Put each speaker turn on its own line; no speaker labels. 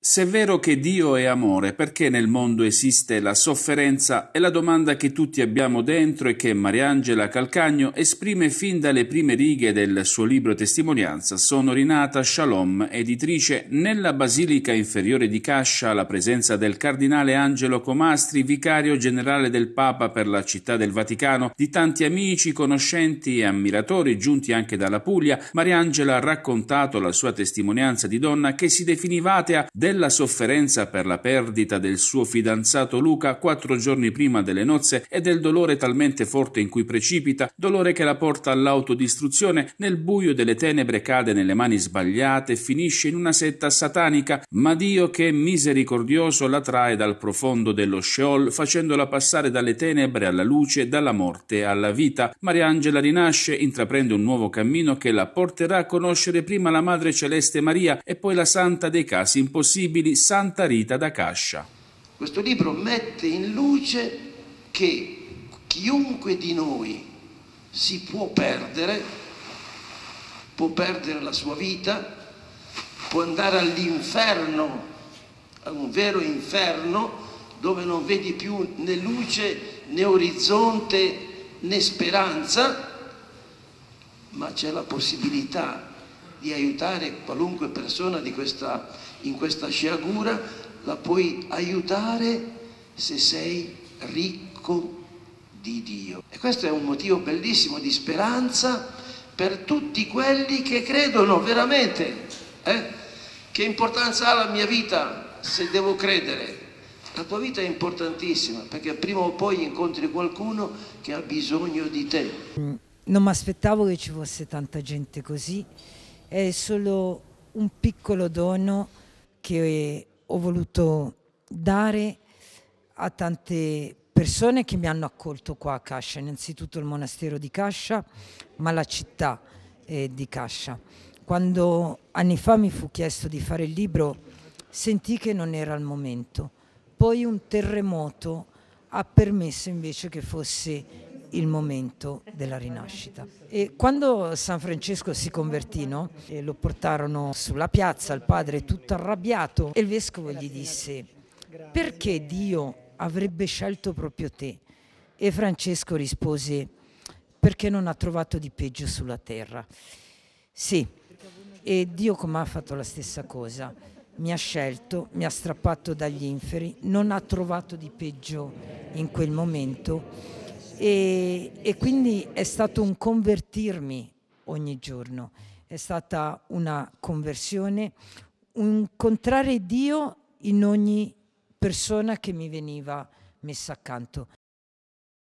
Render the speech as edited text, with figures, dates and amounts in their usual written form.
Se è vero che Dio è amore, perché nel mondo esiste la sofferenza? È la domanda che tutti abbiamo dentro e che Mariangela Calcagno esprime fin dalle prime righe del suo libro Testimonianza. Sono rinata Shalom, editrice. Nella Basilica Inferiore di Cascia, alla presenza del cardinale Angelo Comastri, vicario generale del Papa per la Città del Vaticano, di tanti amici, conoscenti e ammiratori giunti anche dalla Puglia, Mariangela ha raccontato la sua testimonianza di donna che si definiva atea, della sofferenza per la perdita del suo fidanzato Luca 4 giorni prima delle nozze e del dolore talmente forte in cui precipita, dolore che la porta all'autodistruzione, nel buio delle tenebre cade nelle mani sbagliate e finisce in una setta satanica, ma Dio che è misericordioso la trae dal profondo dello Sheol, facendola passare dalle tenebre alla luce, dalla morte alla vita. Mariangela rinasce, intraprende un nuovo cammino che la porterà a conoscere prima la Madre Celeste Maria e poi la Santa dei casi impossibili, Santa Rita da Cascia.
Questo libro mette in luce che chiunque di noi si può perdere la sua vita, può andare all'inferno, a un vero inferno, dove non vedi più né luce né orizzonte né speranza, ma c'è la possibilità di aiutare qualunque persona in questa sciagura, la puoi aiutare se sei ricco di Dio. E questo è un motivo bellissimo di speranza per tutti quelli che credono veramente. Che importanza ha la mia vita se devo credere? La tua vita è importantissima, perché prima o poi incontri qualcuno che ha bisogno di te.
Non mi aspettavo che ci fosse tanta gente così, è solo un piccolo dono che ho voluto dare a tante persone che mi hanno accolto qua a Cascia, innanzitutto il monastero di Cascia, ma la città di Cascia. Quando anni fa mi fu chiesto di fare il libro, sentii che non era il momento. Poi un terremoto ha permesso invece che fosse il momento della rinascita. E quando San Francesco si convertì, no? E lo portarono sulla piazza, il padre tutto arrabbiato, e il vescovo gli disse: perché Dio avrebbe scelto proprio te? E Francesco rispose: perché non ha trovato di peggio sulla terra. Sì, e Dio come ha fatto la stessa cosa, mi ha scelto, mi ha strappato dagli inferi, non ha trovato di peggio in quel momento. E quindi è stato un convertirmi ogni giorno, è stata una conversione, un incontrare Dio in ogni persona che mi veniva messa accanto.